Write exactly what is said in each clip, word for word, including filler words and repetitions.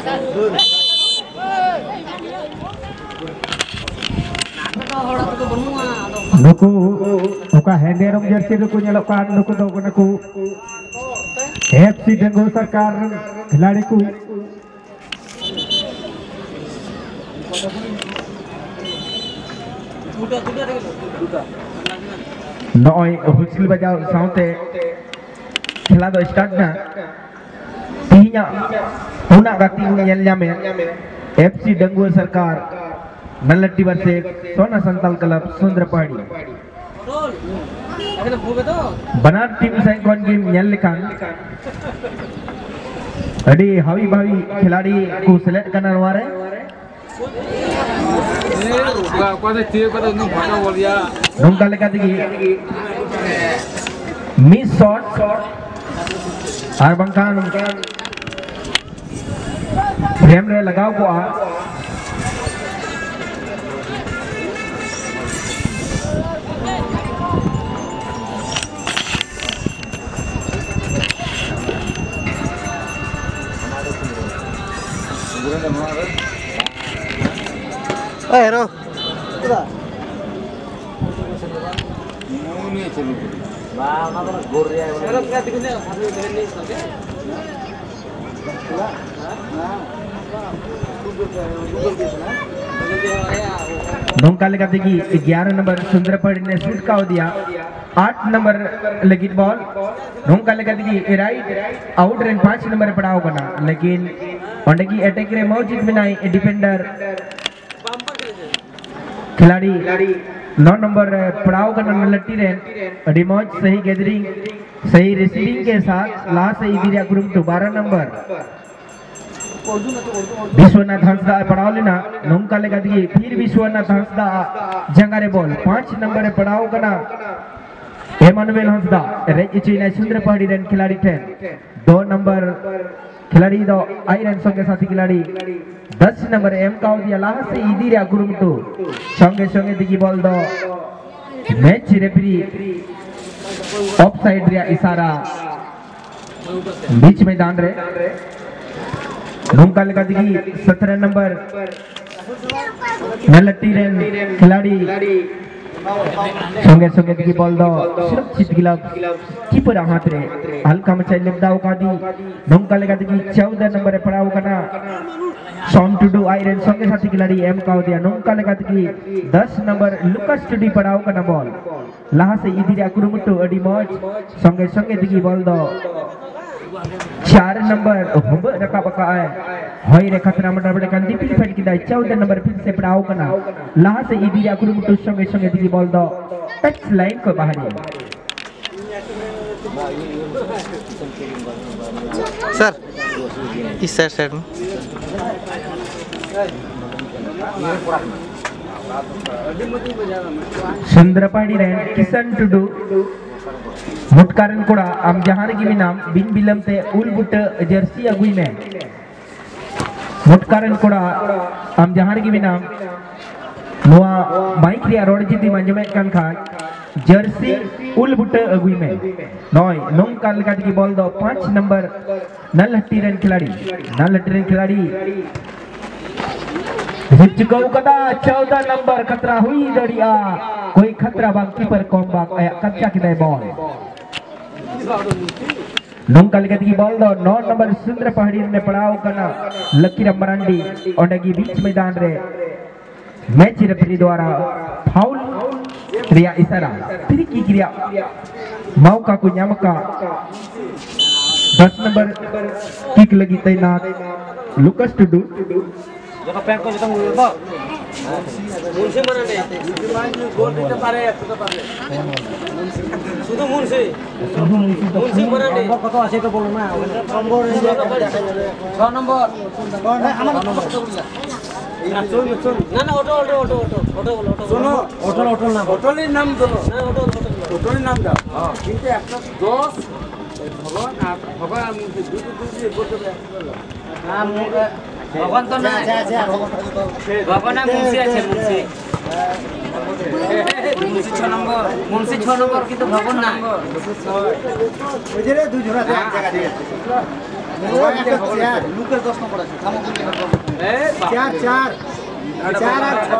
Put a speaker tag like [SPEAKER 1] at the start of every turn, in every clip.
[SPEAKER 1] Nuku oka henderong jersey nuku nyelokan nuku nuku nuku F C Denggo Sarkar खिलाड़ी को नॉय हुस्किल बजाओ साउंडे खेला दो स्टार्ट ना तीन पुना गति मुझे ल्यामे F C Denggo Sarkar नल्लट्टी वर्षे सोना संताल क्लब सुंदरपहाड़ी बनार टीम से कौन गेम न्याल लिखान अड़ी हावी भावी खिलाड़ी को सिलेक्ट करना वारे नोंका लेका दिगी मिस शॉट आर बंकान फ्रेम रे लगाओ को आ
[SPEAKER 2] Oh, hero. Udah.
[SPEAKER 3] Mau nih celu.
[SPEAKER 2] Bah, mana gor ya.
[SPEAKER 3] Hero kita tinggalnya harus begini, oke?
[SPEAKER 1] नोंका लेका देखी ग्यारह नंबर सुंदरपहाड़ी ने शूट का दिया आठ नंबर लगी बॉल नोंका लेका देखी राइट आउट रेंज पांच नंबर पड़ाव करना लेकिन और की अटैक रे मौजूद में नहीं डिफेंडर खिलाड़ी नौ नंबर पड़ाव करना नलट्टी रेन डिमोज सही गैदरिंग सही रिसीविंग के साथ लास्ट सही दिया ग्रुप टू बारह नंबर विश्वनाथ हंसदा पड़ाव लेना नोंका लेगा दिए फिर विश्वनाथ हंसदा जंगारे बॉल पांच नंबर पड़ाव करना एमानुएल हंसदा रेजिचिना सुंदरपहाड़ी रेन खिलाड़ी थे दो नंबर खिलाड़ी दो आयरन संगे साथी खिलाड़ी दस नंबर एम का दिया लास्ट से इधर ग्रुप टू संगे संगे दिगी बॉल दो मैच रेफरी ऑफसाइड रिया इशारा बीच मैदान रे नोंका लेका दिगी सत्रह नंबर नलट्टी रेन खिलाड़ी संगे संगे दिगी बॉल दो सुरक्षित गिलाफ कीपर हाथ रे हल्का मचाई लेबदाव का दी नोंका लेका दिगी चौदह नंबर पड़ाव करना सॉम टू डू आयरन संगे साथी खिलाड़ी एम का दिया नोंका लेका दिगी दस नंबर लुकास टूडी पड़ाव करना बॉल लाहा से इदिरा कुरुमुटु अडी मौज संगे संगे दिगी बॉल दो चार नंबर हुब रखा पका है होई रे खतरा मटर बड़े कंदी फिर फट की दाई चौदह नंबर फिर से पड़ाव करना लाहा से इदिरा कुरुमुटु संगे संगे दिगी बॉल दो टच लाइन को बाहर
[SPEAKER 2] सर इस साइड साइड में
[SPEAKER 1] सुंदरपहाड़ी रेन किशन टुडू मुटकारन कोड़ा आम जहार की नाम बिन बिलम ते उल बुट जर्सी अगुई में मुटकारन कोड़ा आम जहार की नाम नोआ बाइक रिया रोड जिदी मंजमे कान खान जर्सी उल बुट अगुई में नॉय नोंग काल का की बॉल दो पांच नंबर नलहट्टी रेन खिलाड़ी नलहट्टी रेन खिलाड़ी हिचको कदा चौदह नंबर खतरा हुई दरिया कोई खतरा बाग कीपर कौन बाग आया कच्चा किधर बॉल नोंका लेकर की बॉल दो नौ नंबर सुंदरपहाड़ी ने पड़ाव करना लकीर मरांडी और की बीच मैदान रे मैच रेफरी द्वारा फाउल क्रिया इशारा फिर की क्रिया मौका को न्यामका दस नंबर किक लगी तैनात लुकास टुडू
[SPEAKER 3] जगह पैक को जता मुझे तो मुंशी मना नहीं गोल देते पारे तो पारे सुधु मुंशी मुंशी मना नहीं कत আছে তো বলো না নম্বর ছয় নম্বর আমার নম্বর না না auto auto auto auto auto বলো অটো শোনো অটো অটো নাম অটোর নাম বলো না অটো অটো অটোর নাম দাও হ্যাঁ কিন্তু একটা দশ ভগবান ভগবান দুটো দুটো বলতে নাম भगवान तो ना भगवान मुंशी আছে मुंशी मुंशी छह नंबर मुंशी छह नंबर কিন্তু ভগন না ওই যে দুই জোড়া দেন জায়গা দিয়ে লুকের দশ নম্বর আছে থামো এ চার চার চার আর ছয়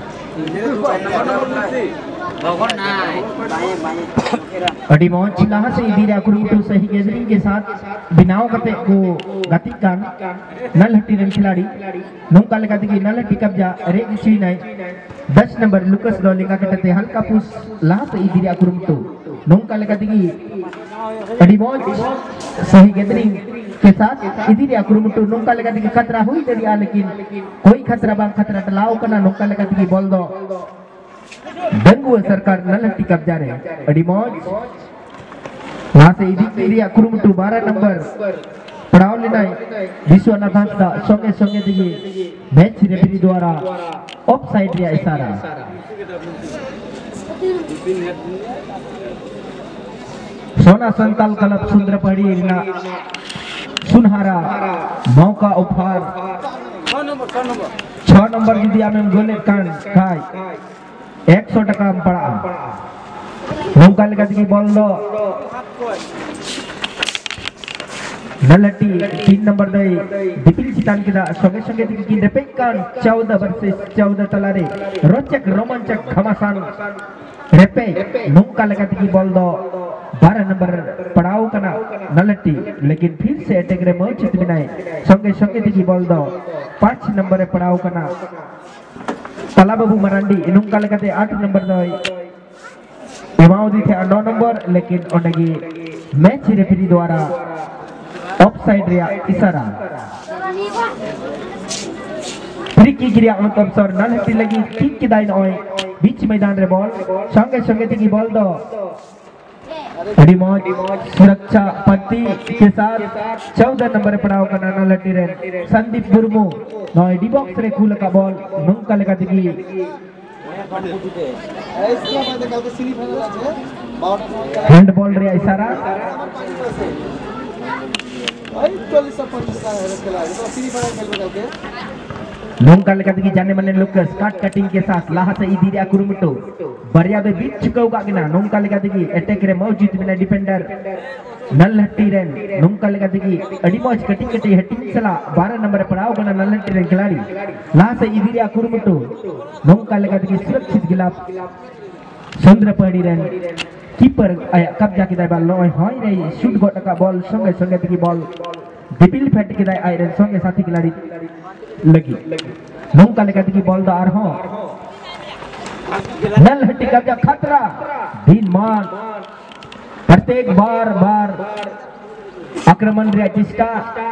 [SPEAKER 3] भगन ना बाएं बाएं
[SPEAKER 1] अडी मौज लाहा से इधीरा कुरुटू सही गैदरिंग के साथ बिनाव कते को गतिकान नलहट्टी रन खिलाड़ी नौका लगाती की नलहट्टी कब्जा रे इची नहीं दस नंबर लुकस डोलिंगा कटते हल्का पुश लाहा से इधीरा कुरुटू नौका लगाती की अडी मौज सही गैदरिंग के साथ इधीरा कुरुटू नौका लगाती की खतरा हुई दरिया लेकिन कोई खतरा बांग खतरा टलाओ करना नौका लगाती की बॉल दो बेंगुल सरकार नलहट्टी कब्जा रे अडी मौज वहां से इधीरा कुरुटू बारह नंबर पड़ाव लेना विश्वनाथ हांसदा संगे संगे दिए मैच रेफरी द्वारा ऑफ साइड रे इशारा सोना संताल क्लब सुंदरपड़ी ना सुनहरा मौका उपहार छह नंबर यदि आम गोले कान खाई एक सौ टका पड़ा नौका लगा की बॉल दो नलहट्टी तीन नंबर दे दिपिल चितान किदा संगे संगे की रेपेकान चौदह वर्सेस चौदह तलारे रोचक रोमांचक घमासान रेपे नौका लगा की बॉल दो बारह नंबर पड़ाव करना नलहट्टी लेकिन फिर से अटैक रे मौचित बिनाए संगे संगे की बॉल दो पांच नंबर पड़ाव करना तलाबाबू मरांडी नौका लगा आठ नंबर दो एमाउदी थे नौ नंबर लेकिन उनकी मैच रेफरी द्वारा ऑफ साइड रे इशारा फ्री किक रे अंत अवसर नलहट्टी लगी किक की दाइन ओए बीच मैदान रे बॉल संगे संगे की बॉल दो अडी मौज सुरक्षा पट्टी के साथ चौदह नंबर पड़ाव का नलहट्टी रे संदीप मुर्मू नौ डी बॉक्स रे खुल का बॉल नौका लगा दी हैंड बॉल रे इशारा नौका लगा दी जाने माने लुकस काट कटिंग के साथ लाहा से इधीरा कुरुमुटो बरिया दे बीच चुकाऊ का गिना नौका लगा दी अटैक रे मौजूद बिना डिफेंडर नलहट्टी रेन नौका लगा दी अडी मौज कटिंग कटी हेटिंग चला बारह नंबर पड़ाव बना नलहट्टी रेन खिलाड़ी लाहा से इधीरा कुरुमुटो नौका लगा दी सुरक्षित गिलाफ सुंदरपड़ी रेन कीपर कब्जा की बॉल नॉय हाई रे शूट गोट का बॉल संगे संगे की बॉल दिपिल फेट की आयरन संगे साथी खिलाड़ी लगी नौका लगा की बॉल दो आर हो नलहट्टी कब्जा खतरा दिन मान प्रत्येक बार बार आक्रमण रे चेष्टा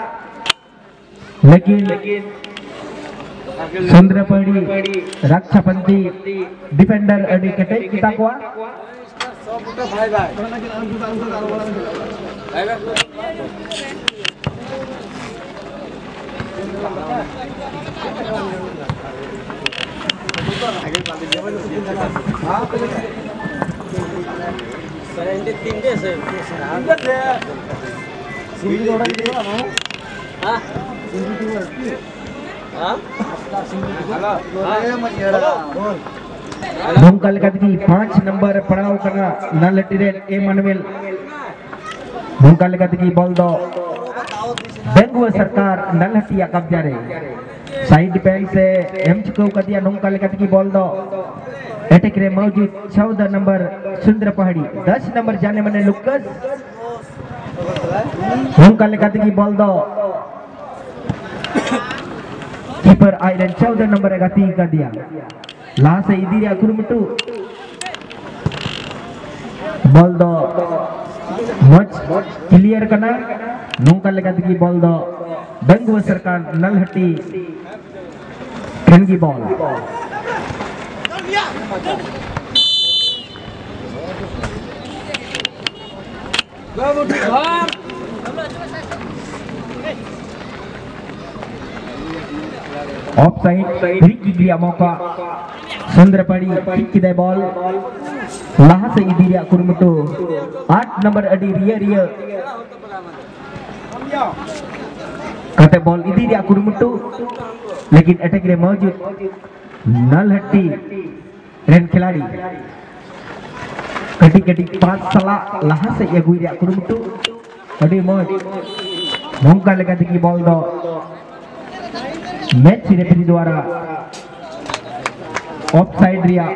[SPEAKER 1] लेकिन सुंदरपड़ी रक्षापंथी डिफेंडर अडी कटे की ताकवा भाई भाई तीन दे से सिंधी जोड़ा की हां सिंधी की हां हेलो हेलो नौका लगा दी पांच नंबर पड़ाव करना नलहट्टी रे एमनुएल नौका लगा दी बॉल दो बेंगुल सरकार नलहट्टी या कब्जा रे साइड डिफेंस से एम चुकाऊ कर दिया नौका लगा दी बॉल दो अटैक रे मौजूद चौदह नंबर सुंदर पहाड़ी दस नंबर जाने माने लुकस नौका लगा दी बॉल दो कीपर आयरन चौदह नंबर गति कर दिया लाहा से इधीरा कुरुमुटू बॉल दो मच क्लियर करना नौका लगा दी बॉल दो बेंगुल सरकार नलहट्टी खेलगी ball off side free kick लिया मौका सुंदरपड़ी किक की दे बॉल लाहा से इधीरा कुरुमुटू आठ नंबर अडी रियर रियर कते बॉल इधीरा कुरुमुटू लेकिन अटैक रे मौजूद नलहट्टी रेन खिलाड़ी Ketik-ketik pas salah lahan saya gue dia kurung tu, tadi mau mongkal lagi tinggi ball do, match ini pilih duara, offside dia.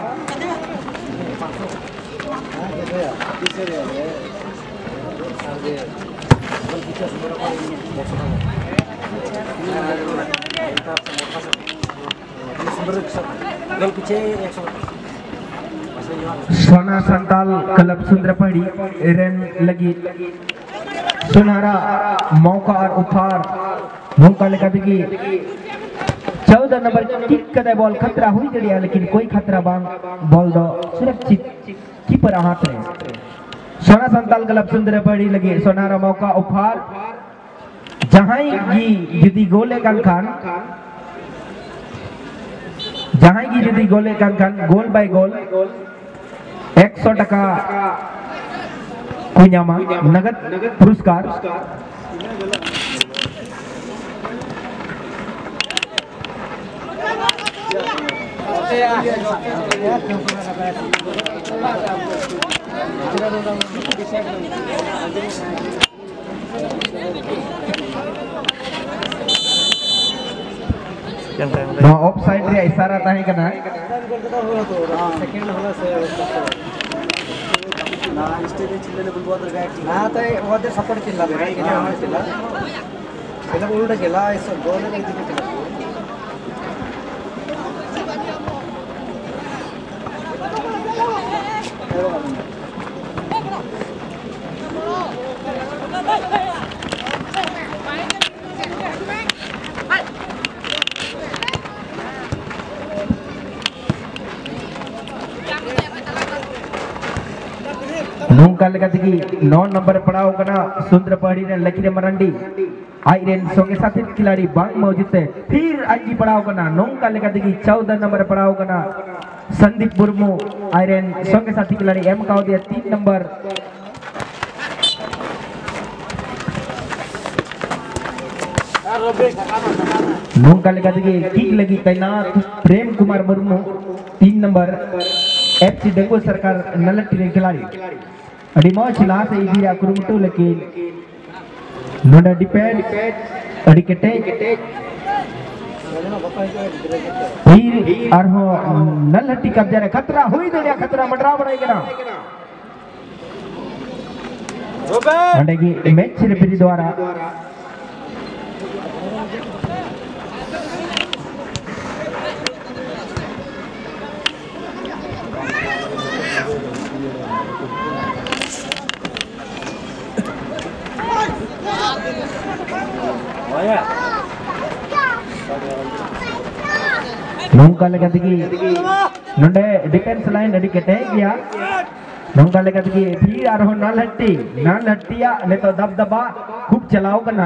[SPEAKER 1] Sona Santal Club Sundrapadi रन लगी सुनहरा मौका और उपहार मौका लेकर दिखी चौदह नंबर किक कदे बॉल खतरा हुई जड़िया लेकिन कोई खतरा बांग बॉल दो सुरक्षित कीपर हाथ में सोना संताल क्लब सुंदरपड़ी लगी सोनारा मौका उपहार जहां की यदि गोले कान खान जहां की यदि गोले कान खान गोल बाय गोल एक सौ टका कुन्यामा नगद पुरस्कार nah offside dia isyarat tahe kana ना स्टेडियम चिल्ले बुलवा तर गाय ना ते वदे सपोर्ट चिल्ला बेरा इने आमा चिल्ला एला उल्टा केला ऐसा गोल नाही दिले चिल्ला नौकाल की नौ नंबर पड़ाव करना सुंदरपड़ी ने लकीरे मरंडी आयरन संगे साथी खिलाड़ी बांग मौजूद है फिर आज की पड़ाव करना नौकाल की चौदह नंबर पड़ाव करना संदीप मुर्मू आयरन संगे साथी खिलाड़ी एम का दिया तीन नंबर नौकाल की किक लगी तैनात प्रेम कुमार मुर्मू तीन नंबर एफ सी डेंगू सरकार नलट्टी खिलाड़ी अड़ी मौज लास इधर कुरुमटू लेकिन नोडा डिपेंड अड़ी केटे फिर आरहो नलट्टी कब्जा रे खतरा हुई दे खतरा मडरा बड़ाएगा अंडेगी मैच रेफरी द्वारा नौका लगा दिगी नंडे डिफेंस लाइन अड़ी केटे गया नौका लगा दिगी फिर आरो नाल हट्टी नाल हट्टिया ने तो दब दबा खूब चलाओ करना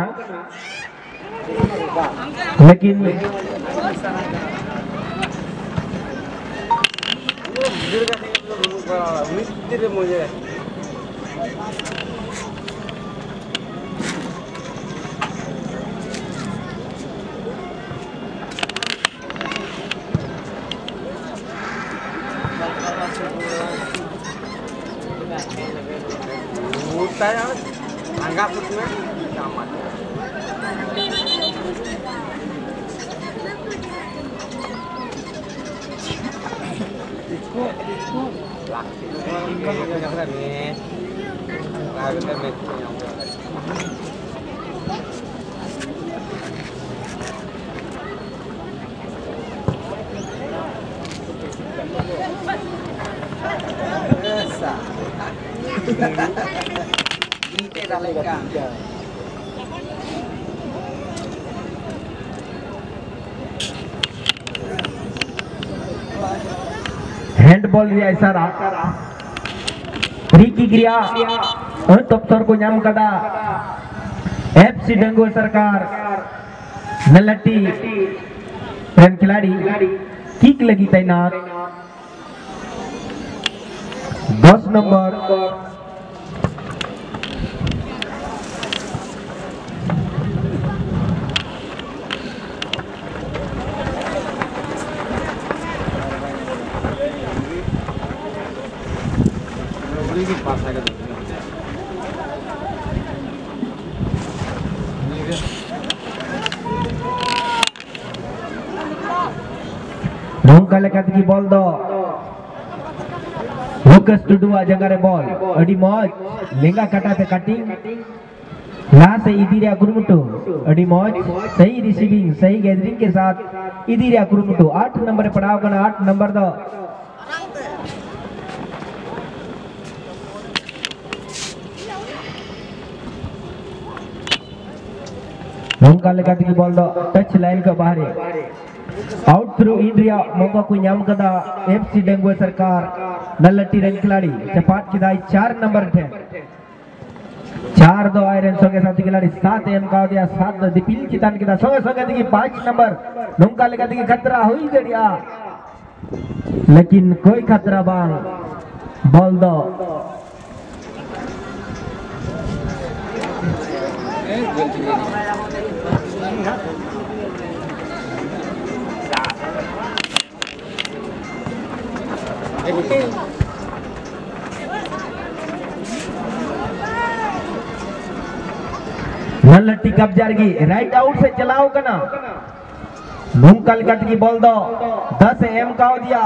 [SPEAKER 1] लेकिन
[SPEAKER 3] anggap itu aman. Itu itu laki. Ini yang keren nih. Nah, kita match yang
[SPEAKER 1] handball दिया इशारा रिकी क्रिया और तप्तर को नाम कदा एफसी डेंगू सरकार नलट्टी रन खिलाड़ी किक लगी तैनात दस number nongka lekat ki ball do Lucas Tudua jangare ball adi moj lenga kata te cutting यहाँ से इधीरिया कुरुमुटु अड़ी मौज सही रिसीविंग सही गैदरिंग के साथ इधीरिया कुरुमुटु आठ नंबर पड़ाव करना आठ नंबर दो नोंका लेकर की बॉल दो टच लाइन के बाहर आउट थ्रू इंडिया मौका को नाम कदा एफसी डेंगू सरकार नल्लटी रन खिलाड़ी चपाट की दाई चार नंबर थे चार दो आयरन सोगे साथी खिलाड़ी सात एम का दिया सात दो दिपिल चितान किदा सोगे सोगे देखिए पांच नंबर नोंका लेकर देखिए खतरा हुई जड़िया लेकिन कोई खतरा बांग बॉल दो नल्लटी कब्जा की राइट आउट से चलाओ कना नोंकल कट की बॉल दो दस एम का दिया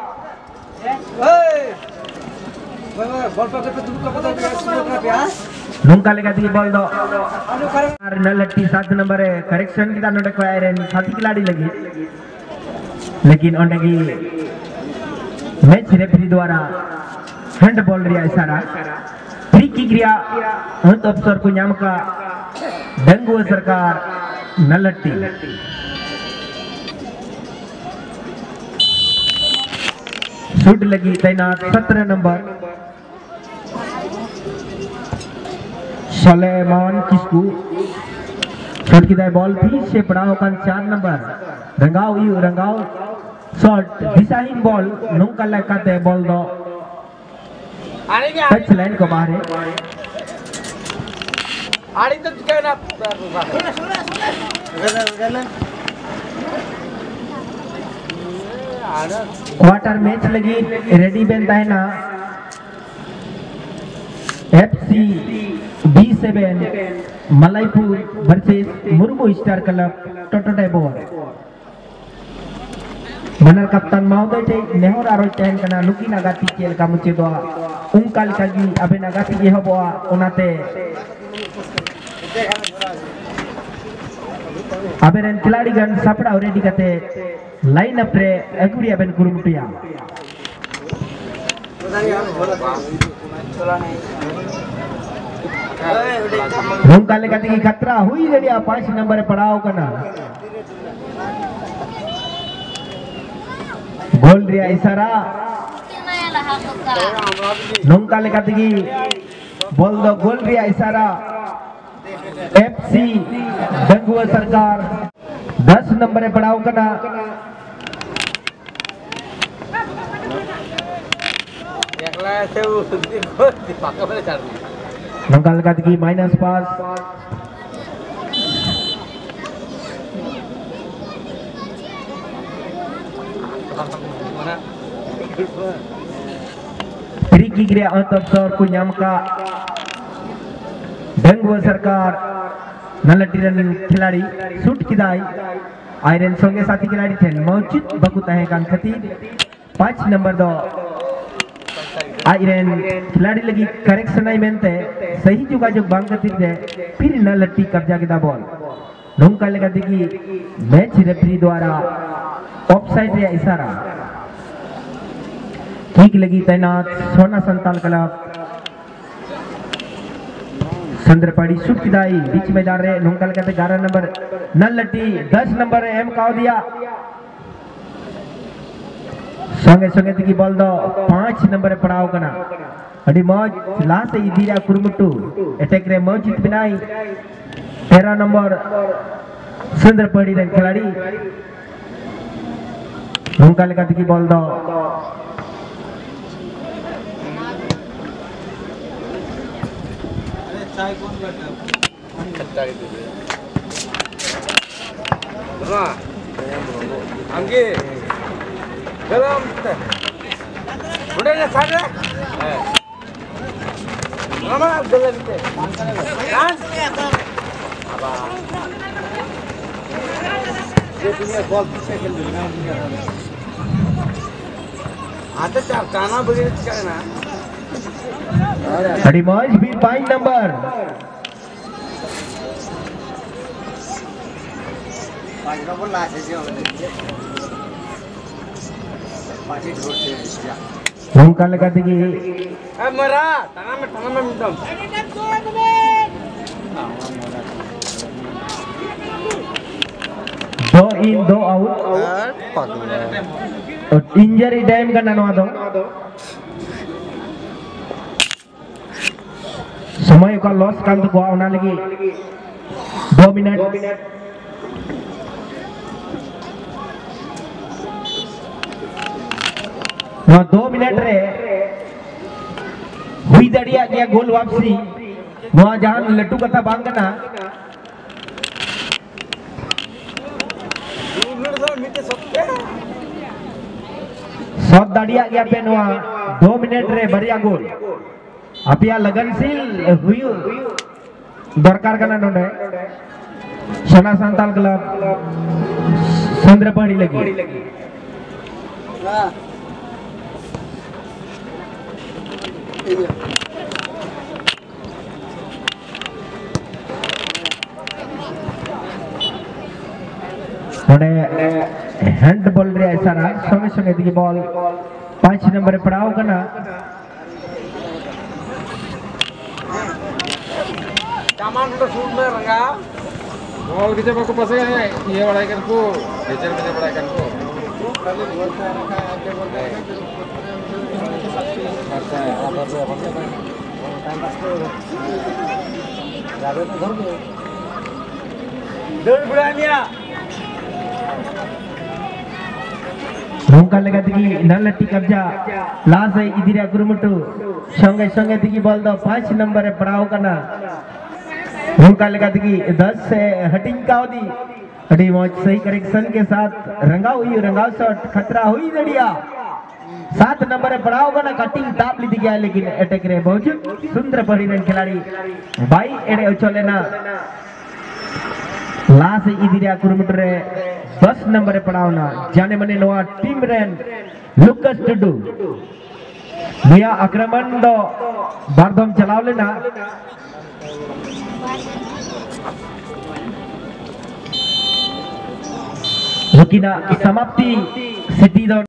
[SPEAKER 1] नोंकल कट की बॉल दो नल्लटी सात नंबर है करेक्शन की दानो टकवा आयरन साथी खिलाड़ी लगी लेकिन ओंडे की मैच रेफरी द्वारा हैंड बॉल रिया इशारा फ्री किक रिया अंत अवसर को नाम का डेंगू सरकार नल्लटी शूट लगी तैनात सत्रह नंबर सलेमान किस्कू शॉट की दाई बॉल फिर से पड़ा होकर चार नंबर रंगाव यू रंगाव शॉट दिशाहीन बॉल नोंका लगाते बॉल दो टच लाइन को बाहर है
[SPEAKER 3] आड़ी तो क्या ना
[SPEAKER 1] क्वार्टर मैच लगी रेडी बनता है ना FC B seven Malaipur versus Murmu star club टोटोटेबोर मनर कप्तान महोदय टे नेहर आरो टेन कना लुकी नागाती चेल का मुचे दो उनकाल कागी अबे नागाती ये हबोआ ओनाते अबेरन खिलाड़ी गन सपड़ा रेडी कते लाइन अप रे एगुरी अबेन कुरुमुटिया नोंका लेकते की खतरा हुई जड़िया पांच नंबर पड़ाव कना गोल रिया इशारा नोंका लेकते की बोल दो गोल रिया इशारा एफसी डेंगू सरकार दस नंबर पड़ाव कना नोंका लेकते की माइनस पास फ्री किक रे अंत अवसर को नाम का डेंगू सरकार नल्लटी रन खिलाड़ी शूट किदाई आयरन सोंगे साथी खिलाड़ी थे मौजूद बकुता है कान खतीब पांच नंबर दो आयरन खिलाड़ी लगी करेक्शन आई मेंते सही जुगा जो बांग खतीब दे फिर नल्लटी कब्जा किदा बॉल नोंका लेगा देखी मैच रेफरी द्वारा ऑफसाइड रे इशारा किक लगी तैनात सोना संताल क्लब चंद्रपाड़ी शूट किदाई बीच मैदान रे नोंका लेगा ग्यारह नंबर नल्लटी दस नंबर एम का दिया संगे संगे की बॉल दो पांच नंबर पड़ाव कना अड़ी मौज लास्ट इधीरा कुरुमुट्टू अटैक रे मौजूद बिनाई तेरह नंबर चंद्रपाड़ी रे खिलाड़ी नोंका लेगा की बॉल दो
[SPEAKER 3] अंगे गरम उड़े ना सारे Mama, jalan kita. Kan? Apa? Dia punya ball bisa kendalinya punya. Ada cara kana begini cara.
[SPEAKER 1] Tadi match be point number.
[SPEAKER 3] Point number lah saja. Pasti dua saja.
[SPEAKER 1] Bukan lagi tinggi.
[SPEAKER 3] Eh merah, tangan में tangan में minta.
[SPEAKER 1] दो in दो out. और injury time का नानो आदो. समय का loss kan tu gua ona lagi. दो मिनट. Nah दो मिनट रे हुई दड़िया गया गोल वापसी वहाँ जहाँ लट्टू कथा बांगना सौद दड़िया गया पे वहाँ दो मिनट रे बढ़िया गोल अपिया लगनशील हुई दरकार करना नोंडे सोना संताल क्लब चंद्रपड़ी लगी मोड़े हैंडबॉल रे ऐसा रहा संगे संगे दी बॉल पांच नंबर पड़ा होगा ना
[SPEAKER 3] Taman udah sudah rangga.
[SPEAKER 4] Ball kita baku pasang ya, iya walaikan ku, becer becer walaikan ku.
[SPEAKER 3] Dua bulan ya.
[SPEAKER 1] Rungkal lega tigi nalati kabja last ay idira kurumutu संगे संगे तकी ball दो पांच number है पड़ाव करना रंका लगा तकी दस से हटिंग का होती हटी मौज सही करेक्शन के साथ रंगा हुई रंगाव शॉट खतरा हुई दड़िया सात नंबर है पड़ाव करना कटिंग टाप ली दिया लेकिन अटैक रे बहुत सुंदर परिणन खिलाड़ी भाई एडे उछले ना लास्ट इदिरा कुरुमुटर रे दस नंबर है पड़ाव ना जाने मने नवा टीम रेन Lucas Tudu dia akraman do bardom चलाव लेना रुकिना समाप्ति सिटी दो